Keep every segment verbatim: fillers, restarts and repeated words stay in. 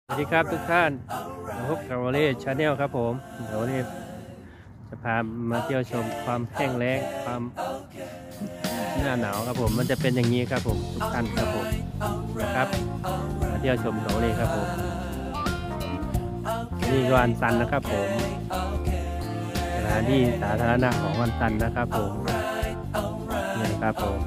สวัสดีครับทุกท่านพบกับวอลเล่ชาแนลครับผมเดี๋ยววันนี้จะพามาเที่ยวชมความแห้งแล้งความหน้าหนาวครับผมมันจะเป็นอย่างนี้ครับผมทุกท่านครับผมนะครับมาเที่ยวชมกับวอลเล่ครับผมนี่ก็วันซันนะครับผมสถานที่สาธารณะของวันซันนะครับผมนี่ครับผม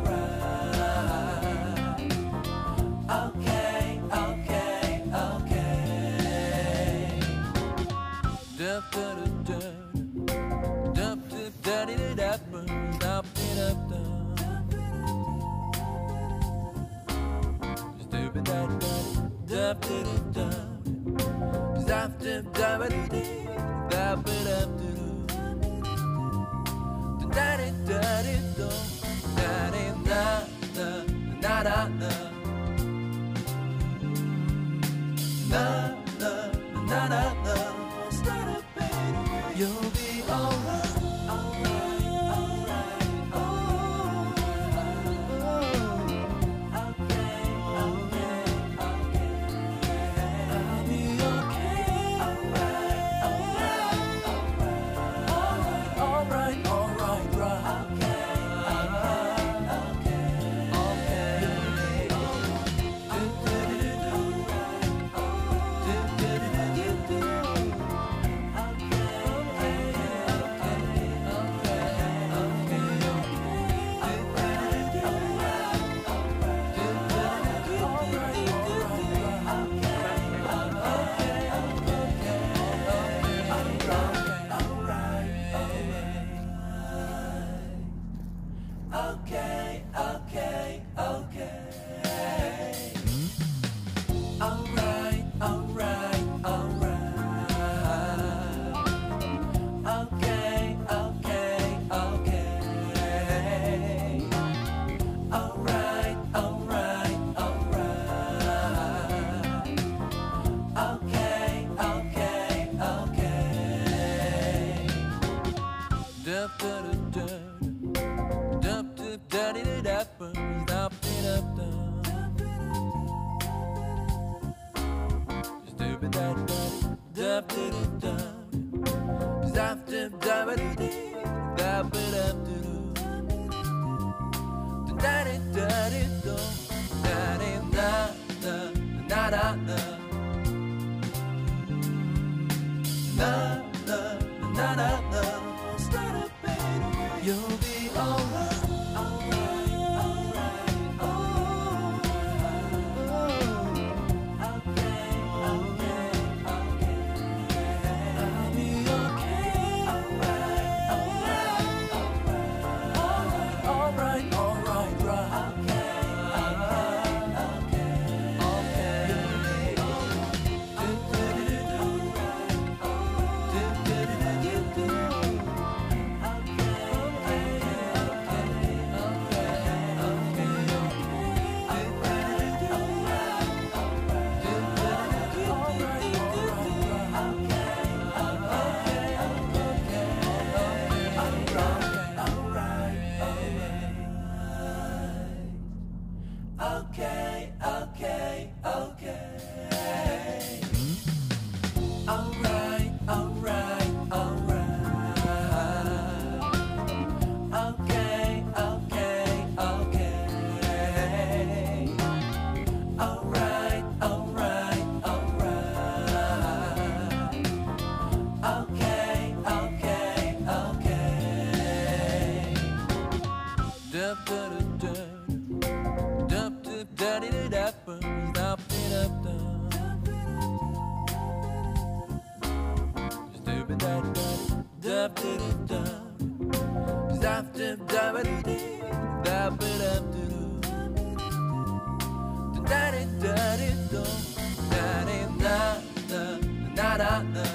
Da da da da da da da